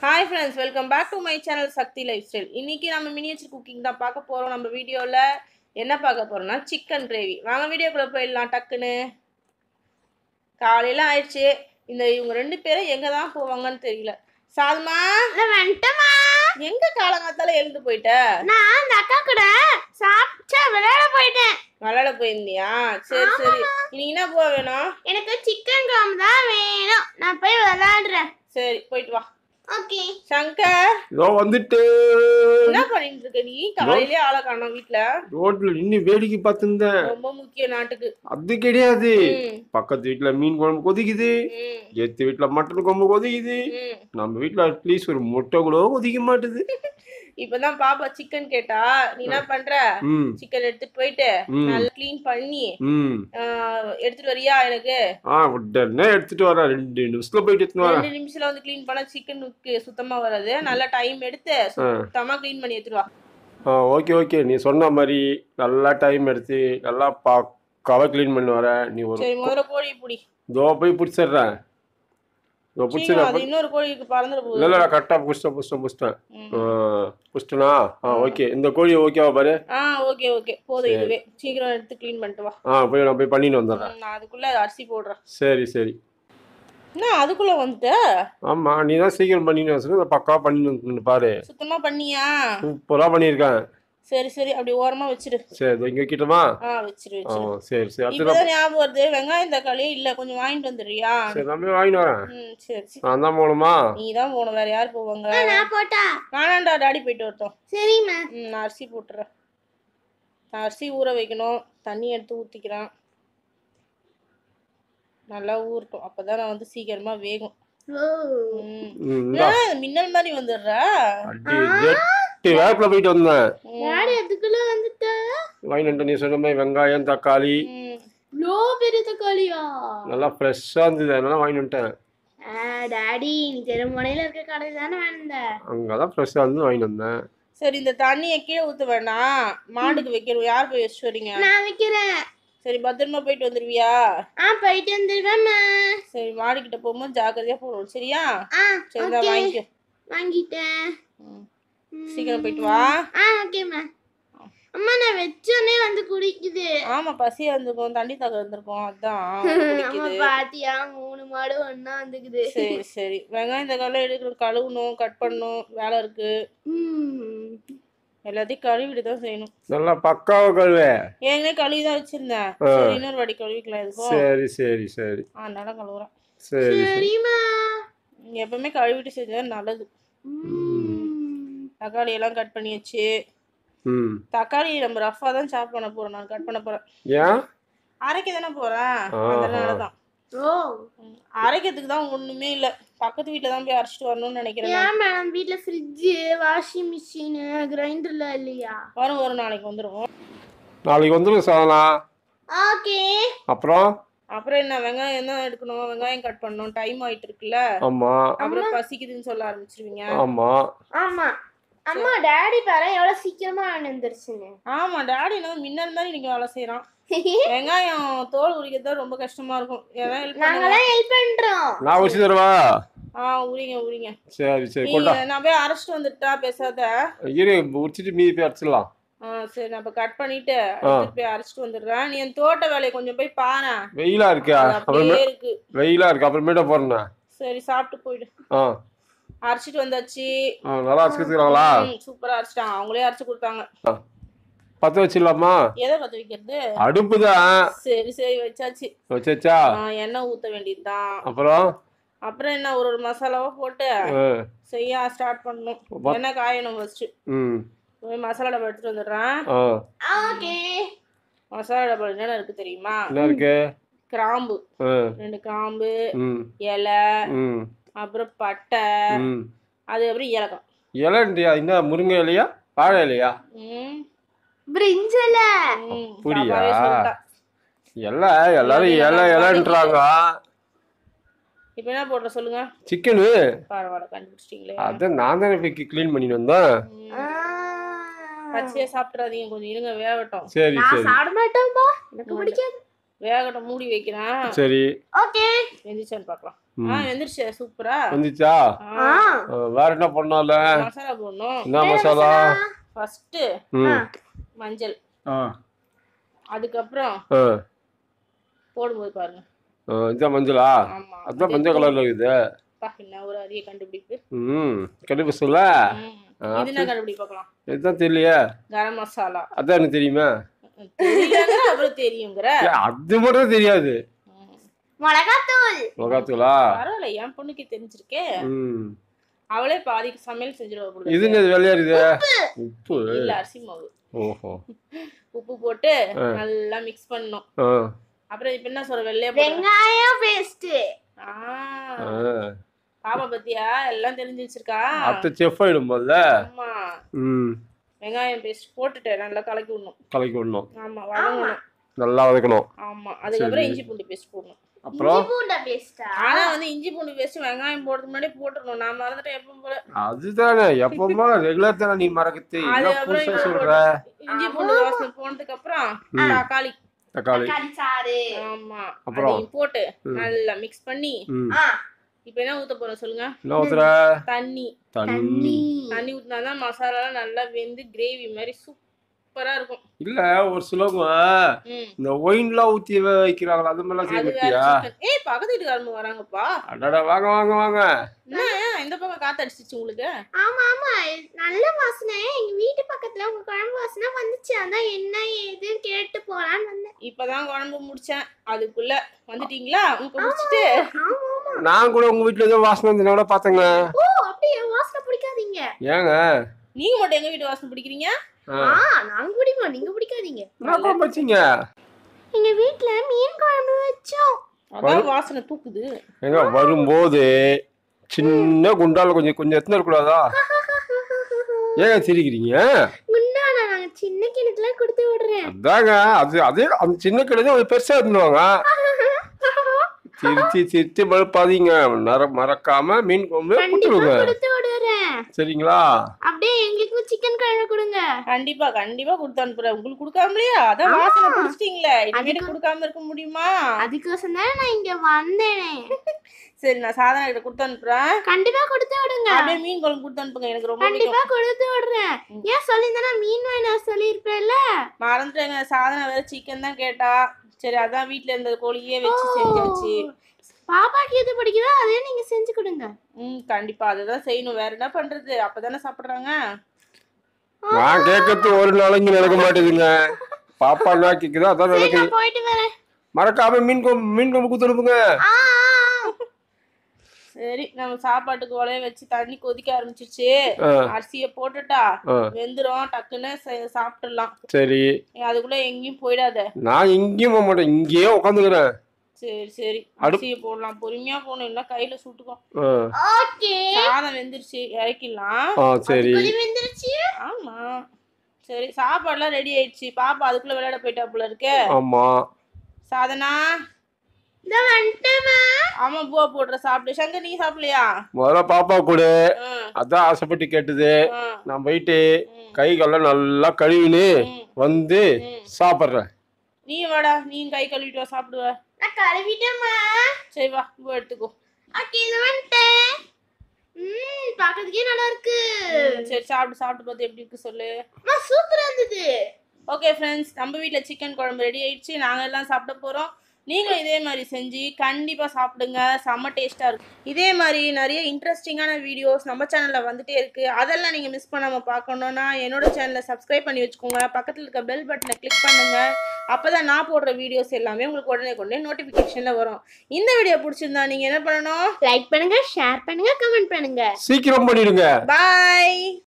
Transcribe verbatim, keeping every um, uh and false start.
Hi friends, welcome back to my channel Sakti Lifestyle. இன்னைக்கு நம்ம miniature cooking தான் பார்க்க போறோம். நம்ம வீடியோல என்ன பார்க்க போறோம்னா சிக்கன் கிரேவி. வாங்க வீடியோக்குள்ள போயிடலாம் டக்குன்னு. காலையில ஆயிடுச்சு. இந்த இவங்க ரெண்டு பேரும் எங்க தான் போவாங்கன்னு தெரியல. சாதுமா, நான் வந்துட்டமா. எங்க காலங்காத்தால எழுந்து போயிட்ட? நான் அந்த அக்கா கூட சாப்பிட்டு விளையாட போயிட்டேன். விளையாட போயிருந்தியா? சரி சரி. இன்னைக்கு என்ன போக வேணும்? எனக்கு சிக்கன் கிராம் தான் வேணும். நான் போய் விளையாடுறேன். சரி போயிட்டு வா. ஓகே. சங்கர், இதோ வந்துட்டு. என்ன பண்ணிட்டு இருக்க நீ? காலையிலே ஆளை காணோம் வீட்ல. ரோட்ல நின்னு வேடிக்கை பார்த்துருந்தேன். ரொம்ப முக்கிய நாட்டுக்கு. அது கிடையாது. பக்கத்து வீட்டுல மீன் குழம்பு கொதிக்குது, எத்து வீட்டுல மட்டன் குழம்பு கொதிக்குது, நம்ம வீட்டுல அட்லீஸ்ட் ஒரு முட்டை கூட கொதிக்க மாட்டுது. இப்பதான் பாப்பா சிக்கன் கேட்டா, நீ என்ன பண்ற? சிக்கன் எடுத்துட்டு போயிட்டு நல்லா கிளீன் பண்ணி எடுத்துட்டு வரியா எனக்கு? ஆஹ் உடனே எடுத்துட்டு வரேன். ரெண்டு நிமிஷத்துல போயிட்டு எடுத்துட்டு வரேன். ரெண்டு நிமிஷத்துல வந்து கிளீன் பண்ணா சிக்கனுக்கு சுத்தமா வராது. நல்லா டைம் எடுத்து சுத்தமா கிளீன் பண்ணி எடுத்துட்டு வா. ஆ ஓகே ஓகே, நீ சொன்ன மாதிரி நல்லா டைம் எடுத்து நல்லா பக்காவா கிளீன் பண்ணி வர. நீ ஒரு சரி முதல்ல கோழி புடி. இதோ போய் பிடிச்சிடுறேன். இன்னொரு கோழிக்கு பறந்துட போகுது. இல்ல இல்ல கரெக்டா புடிச்சிட்டேன் புடிச்சிட்டேன் புடிச்சிட்டேன் புடிச்சிட்டனா? ஆ ஓகே. இந்த கோழி ஓகேவா பாரு? ஆ ஓகே ஓகே போதும். இதுவே சீக்கிரம் எடுத்து க்ளீன் பண்ணிட்டு வா. ஆ போய் நான் போய் பண்ணிட்டு வந்துடுறேன். நான் அதுக்குள்ள அரிசி போடுறேன். சரி சரி. என்ன அதுக்குள்ள வந்துட்ட? ஆமா, நீ தான் சீக்கிரம் பண்ணிட்டு வந்து பக்காவா பண்ணிட்டு பாரு. சுத்தமா பண்ணியா? சூப்பரா பண்ணிருக்கேன். சரி சரி, அப்படி ஓரமா வச்சிரு. சரி இங்க கிட்டமா? ஆ வச்சிரு வச்சிரு. சரி சரி. இப்பதான் ஞாபகம் வருது, வெங்காயம் தக்காளி இல்ல, கொஞ்சம் வாங்கிட்டு வந்துடுறியா? சரி நான் போய் வாங்கிட்டு வரேன். ம் சரி சரி. நான் தான் போணுமா? நீ தான் போணும், வேற யார் போவாங்க? நான் போட்டா? நானாண்டா, டாடி போயிட்டு வரட்டும். சரிம்மா. ம் நான் அரிசி போட்டுறேன். நான் அரிசி ஊற வைக்கணும். தண்ணி எடுத்து ஊத்திக்கிறேன். நல்லா ஊறட்டும், அப்பதான் நான் வந்து சீக்கிரமா வேகும். மின்னல் மாதிரி வந்துடுற. வேப்பில போயிட்டு வந்தேன். டாடி அதுக்குள்ள வந்துட்ட. வாங்கிட்டு நீ சொன்ன மாதிரி வெங்காயம் தக்காளி. லோ பெரிய தக்காளியா? நல்லா ஃப்ரெஷ்ஷா இருந்தது, அதனால வாங்கிட்டு வந்துட்டேன். டாடி நீ தெருமுனையில இருக்க கடை தானே வந்த? அங்கதான் ஃப்ரெஷ்ஷா இருந்து வாங்கிட்டு வந்தேன். சரி இந்த தண்ணியை கீழே ஊத்த வேணாம், மாட்டுக்கு வைக்கணும். யார் போய் வச்சுட்டு வரீங்க? நான் வைக்கிறேன். சரி பத்திரமா போயிட்டு வந்துருவியா? ஆ போயிட்டு வந்துருவேம்மா. சரி மாடு கிட்ட போகும்போது ஜாக்கிரதையா போகணும், சரியா? ஆ சரி தான் வாங்கிக்கோ. வாங்கிட்டேன். சீக்கிரம் போயிட்டு வா. ஆ ஓகேம்மா. அம்மா நான் வெச்சோனே வந்து குடிக்குது. ஆமா பசியா இருந்திருக்கும், தண்ணி தாக இருந்திருக்கும், அதான் அம்மா பாத்தியா மூணு மாடு ஒண்ணா வந்துக்குது. சரி சரி. வெங்காயம் தக்காளி எடுக்கணும், கழுவணும், கட் பண்ணணும், வேலை இருக்கு. எல்லாத்தையும் கழுவிட்டு தான் செய்யணும். நல்லா பக்காவா கழுவே. ஏற்கனவே கழுவி தான் வச்சிருந்தேன். இன்னொரு வாட்டி கழுவிக்கலாம் இருக்கும். சரி சரி சரி. அதனால கழுவுறேன். சரி சரிம்மா. எப்பவுமே கழுவிட்டு செஞ்சா நல்லது. தக்காளி எல்லாம் கட் பண்ணி வச்சு, தக்காளி நம்ம ரஃபா தான் சாப் பண்ண போறோம். நான் கட் பண்ண போறேன். ஏன்? அரைக்க தானே போறேன், அதனாலதான். ஓ அரைக்கிறதுக்கு தான் ஒண்ணுமே இல்ல, பக்கத்து வீட்டுல தான் போய் அரைச்சிட்டு வரணும்னு நினைக்கிறேன். ஏன் மேடம் வீட்ல ஃப்ரிட்ஜ் வாஷிங் மிஷின் கிரைண்டர்ல இல்லையா? வரும் வரும், நாளைக்கு வந்துரும். நாளைக்கு வந்துரும் சாதனா. ஓகே. அப்புறம் அப்புறம் என்ன, வெங்காயம் தான் எடுக்கணும், வெங்காயம் கட் பண்ணணும், டைம் ஆயிட்டு இருக்குல்ல. ஆமா. அப்புறம் பசிக்குதுன்னு சொல்ல ஆரம்பிச்சிருவீங்க. ஆமா ஆமா. அம்மா டாடி பாரு எவ்வளவு சீக்கிரமா வந்துருச்சுன்னு. ஆமா டாடி நம்ம மின்னல் மாதிரி இன்னைக்கு வேலை செய்யறான். வெங்காயம் தோல் உரிக்கிறது ரொம்ப கஷ்டமா இருக்கும். ஏன்னா நாங்கலாம் ஹெல்ப் பண்றோம். நான் உரிச்சு தரவா? ஆ உரிங்க உரிங்க. சரி சரி கொண்டா. நான் போய் அரைச்சிட்டு வந்துட்டா பேசாத. இரு உரிச்சிட்டு மீதி போய் அரைச்சிடலாம். ஆ சரி, நான் இப்ப கட் பண்ணிட்டு எடுத்துட்டு போய் அரைச்சிட்டு வந்துடுறேன். நீ என் தோட்ட வேலையை கொஞ்சம் போய் பாரு. வெயிலா இருக்கா? அப்படியே இருக்கு. வெயிலா இருக்கு, அப்புறமேட்டா போறேன். சரி சாப்பிட்டு போயிடு. ஆ அரைச்சிட்டு வந்தாச்சு. நல்லா அரைச்சிக்கிறாங்களா? சூப்பரா அரைச்சிட்டாங்க, அவங்களே அரைச்சு கொடுத்தாங்க. பத்த வச்சிடலாமா? எதை பத்த வைக்கிறது? அடுப்புதான். சரி சரி வச்சாச்சு. வச்சாச்சா? எண்ணெய் ஊத்த வேண்டியதுதான். அப்புறம் அப்புறம் என்ன, ஒரு ஒரு மசாலாவா போட்டு செய்ய ஸ்டார்ட் பண்ணணும். எண்ணெய் காயணும் ஃபர்ஸ்ட். ம் மசாலா டப்பா எடுத்துட்டு வந்துடுறேன். ஓகே. மசாலா டப்பா என்னென்ன இருக்கு தெரியுமா? என்ன இருக்கு? கிராம்பு ரெண்டு, கிராம்பு, இலை, அப்புறம் பட்டை, அதுக்கப்புறம் ஏலக்காய். இலையா? என்ன முருங்கை இலையா வாழை இலையா? பிரிஞ்சல. புரியா? இலை எல்லாரும் இலை இலைன்றாங்க. இப்போ என்ன போடுற சொல்லுங்க? சிக்கனு. பரவாயில்ல கண்டுபிடிச்சிட்டீங்களே. அதான் நான் தானே போய் க்ளீன் பண்ணிட்டு வந்தேன். பச்சையா சாப்பிட்றாதீங்க, கொஞ்சம் இருங்க வேகட்டும். சரி சரி. நான் சாப்பிட மாட்டேன்பா, எனக்கு பிடிக்காது. வேகட்டும், மூடி வைக்கிறேன். சரி ஓகே. வெந்துச்சான்னு பார்க்கலாம். ஆ வெந்துருச்சு சூப்பரா வந்துச்சா ஆ ஆ, வேற என்ன பண்ணால மசாலா போடணும். என்ன மசாலா ஃபர்ஸ்ட் ம் மஞ்சள், ஆ அதுக்கப்புறம் ஆ போடும்போது பாருங்க. ஆ, இதான் மஞ்சளா ஆமா அதான் மஞ்சள் கலர்ல இருக்குது பா, என்ன ஒரு அரிய கண்டுபிடிப்பு. ம் கண்டுபிடிச்சல ம். இது என்ன கண்டுபிடி பார்க்கலாம். இதுதான் தெரியலையா கரம் மசாலா அதான் எனக்கு தெரியுமா தெரியலன்னா அப்புறம் தெரியுங்கிற. ஏ, அது மட்டும் தெரியாது ம். மிளகாத்தூள். மிளகாத்தூளா பரவாயில்ல, என் பொண்ணுக்கு தெரிஞ்சிருக்கே. ம் அவளே பாதி சமையல் செஞ்சிருவா போல இது இருக்கு. என்ன வெள்ளையா இருக்குது உப்பு இல்ல அரிசி மாவு. ஓஹோ உப்பு போட்டு நல்லா மிக்ஸ் பண்ணணும். ஆ அப்புறம் இப்ப என்ன சொல்ற, வெள்ளையா போடுற. வெங்காயம் பேஸ்ட். ஆ, ஆ பாப்பா பத்தியா எல்லாம் தெரிஞ்சு வச்சிருக்கா. அடுத்த செஃப் ஆயிடும் போல ஆமா, ம் வெங்காயம் பேஸ்ட் போட்டுட்டு நல்லா கலக்கி விடணும். கலக்கி விடணும் ஆமா, வதங்கணும். நல்லா வதக்கணும் ஆமா, அதுக்கப்புறம் இஞ்சி பூண்டு பேஸ்ட் போடணும். அப்புறம் பூண்டை பேஸ்டா. ஆனா வந்து இஞ்சி பூண்டு பேஸ்ட் வெங்காயம் போடுறதுக்கு முன்னாடி போட்டுறணும். நான் மறந்துட்டேன் எப்பவும் போல. அதுதானே எப்பமா ரெகுலர் தானே நீ மறக்கத்து என்ன அதுக்கப்புறம் புதுசா இஞ்சி சொல்ற இஞ்சி பூண்டு வாசனை போனதுக்கு அப்புறம் தக்காளி. தக்காளி தக்காளி சாறு. ஆமா, அப்புறம்? அதையும் போட்டு நல்லா மிக்ஸ் பண்ணி ம் ஆ இப்ப என்ன ஊத்த போறோம் சொல்லுங்க. என்ன ஊத்துற தண்ணி. தண்ணி தண்ணி ஊத்தினாதான் மசாலா நல்லா வெந்து கிரேவி மாதிரி சூப்பரா இருக்கும். இல்ல ஒரு சிலவங்க ம். இந்த ஒயின்லாம் ஊத்தி வைக்கிறாங்களா அது மாதிரிலாம் செய்ய அது வேற மாட்டியா chicken. ஏய், பக்கத்து வீட்டுக்காரங்க வராங்கப்பா. அடடா வாங்க வாங்க வாங்க என்ன இந்த பக்கம் காத்தடிச்சிச்சு உங்களுக்கு? ஆமா ஆமா நல்ல வாசனை. எங்க வீட்டு பக்கத்துல உங்க குழம்பு வாசனை வந்துச்சு. அதான் என்ன ஏதுன்னு கேட்டு போலான்னு வந்தேன். இப்பதான் குழம்பு முடிச்சேன், அதுக்குள்ள வந்துட்டீங்களா? உங்க முடிச்சிட்டு ஆமா ஆமா. நான் கூட உங்க வீட்டுல ஏதோ வாசனை வந்து கூட பாத்தேங்க ஓ அப்படியே வாசனை பிடிக்காதீங்க. ஏங்க நீங்க மட்டும் எங்க வீட்டு வாசனை பிடிக்கிறீங்க? ஆ, ஆ நாங்க பிடிப்போம், நீங்க பிடிக்காதீங்க. என்ன குழம்பு வச்சீங்க எங்க வீட்ல மீன் குழம்பு வச்சோம். அதான் வாசனை தூக்குது. எங்க வரும்போது சின்ன குண்டால கொஞ்சம் கொஞ்சம் எத்தனை இருக்கக்கூடாதா ஏங்க சிரிக்கிறீங்க குண்டானா நாங்க சின்ன கிணத்துல கொடுத்து விடுறேன். அதாங்க அது அதே அந்த சின்ன கிடையாது ஒரு பெருசா இருந்துவாங்க சிரிச்சு சிரிச்சு மறுப்பாதீங்க நர மறக்காம மீன் குழம்பு கண்டிப்பா கொடுத்துருங்க கொடுத்து விடுறேன். சரிங்களா அப்படியே எங்களுக்கும் சிக்கன் குழம்பு கொடுங்க. கண்டிப்பா கண்டிப்பா கொடுத்து அனுப்புறேன். உங்களுக்கு கொடுக்காமலையா? அதான் வாசனை பிடிச்சிட்டீங்களே, இனிமேட்டு கொடுக்காம இருக்க முடியுமா? அதுக்கோசம் தான் நான் இங்க வந்தேனே. சரி, நான் சாதனா கிட்ட கொடுத்து அனுப்புறேன். கண்டிப்பா கொடுத்து விடுங்க. அப்படியே மீன் குழம்பு கொடுத்து அனுப்புங்க, எனக்கு ரொம்ப கண்டிப்பா பிடிக்கும். கொடுத்து விடுறேன். ஏன் சொல்லியிருந்தா மீன் வேணாம் சொல்லியிருப்பேன்ல. மறந்துட்டேங்க, சாதனா வேற சிக்கன் தான் கேட்டா. சரி, அதான் வீட்ல இருந்த கோழியே வச்சு செஞ்சாச்சு. பாப்பாக்கு எது பிடிக்குதோ அதே நீங்க செஞ்சு கொடுங்க. ம், கண்டிப்பா அதுதான் செய்யணும். வேற என்ன பண்றது, அப்பதானே சாப்பிடுறாங்க. நான் கேட்கறது ஒரு நாளைக்கு நடக்க மாட்டேதுங்க பாப்பா என்ன கேக்குதோ அதான் சரி, நடக்குது நான் போயிட்டு வரேன். மறக்காம மீன் குழம்பு மீன் குழம்பு கொடுத்துருப்புங்க ஆ, ஆ, ஆ. சரி, நம்ம சாப்பாட்டுக்கு உலைய வச்சு தண்ணி கொதிக்க ஆரம்பிச்சிருச்சு. ஆ. அரிசியை போட்டுட்டா ஆ. வெந்துரும், டக்குன்னு ச- சாப்பிட்டுடலாம். சரி அதுக்குள்ள எங்கேயும் போயிடாத. நான் எங்கேயும் போக மாட்டேன் இங்கேயே உட்காந்துக்கிறேன் சரி சரி, அடுப்- அரிசியை போடலாம், பொறுமையா போகணும், இல்ல கையில சுட்டுக்கும். ஆ ஓகே. சாதம் வெந்துருச்சு, இறக்கிடலாம். ஆ சரி கொதி வெந்துருச்சு. ஆமா, சரி, சாப்பாடுலாம் ரெடி ஆயிடுச்சு. பாப்பா அதுக்குள்ள விளையாட போயிட்டா போல இருக்கு. ஆமா சாதனா, இந்த வந்துட்டேமா. ஆமா, பூவா போடுற சாப்பிடு. சங்கர், நீ சாப்பிடலையா? முதல்ல பாப்பா கூட ஆ, அதான் ஆசைப்பட்டு கேட்டது ஆ, நான் போயிட்டு ம், கை கால்லாம் நல்லா கழுவினு ம், வந்து ம். சாப்பிட்றேன் நீ வாடா, நீ கை கழுவிட்டு வா, சாப்பிடுவ. நான் கழுவிட்டேமா. சரி வா, பூ எடுத்துக்கோ. ஓகே, இது வந்துட்டேன். ம் பார்க்கிறதுக்கே நல்லா இருக்கு. ம், சரி, சாப்பிட்டு சாப்பிட்டு பார்த்து எப்படி இருக்கு சொல்லு. அம்மா சூப்பரா இருந்தது. ஓகே ஃப்ரெண்ட்ஸ், நம்ம வீட்டில் சிக்கன் குழம்பு ரெடி ஆயிடுச்சு. நாங்கள் எல்லாம் சாப்பிட போகிறோம். நீங்களும் இதே மாதிரி செஞ்சு கண்டிப்பாக சாப்பிடுங்க, செம்ம டேஸ்ட்டாக இருக்கும். இதே மாதிரி நிறைய இன்ட்ரெஸ்டிங்கான வீடியோஸ் நம்ம சேனலில் வந்துட்டே இருக்குது. அதெல்லாம் நீங்கள் மிஸ் பண்ணாமல் பார்க்கணுன்னா என்னோட சேனலை சப்ஸ்கிரைப் பண்ணி வச்சுக்கோங்க. பக்கத்தில் இருக்க பெல் பட்டனை கிளிக் பண்ணுங்கள். அப்போ தான் நான் போடுற வீடியோஸ் எல்லாமே உங்களுக்கு உடனே கொண்டே நோட்டிஃபிகேஷனில் வரும். இந்த வீடியோ பிடிச்சிருந்தா நீங்கள் என்ன பண்ணணும்? லைக் பண்ணுங்க, ஷேர் பண்ணுங்க, கமெண்ட் பண்ணுங்க. சீக்கிரம் பண்ணிடுங்க பாய்.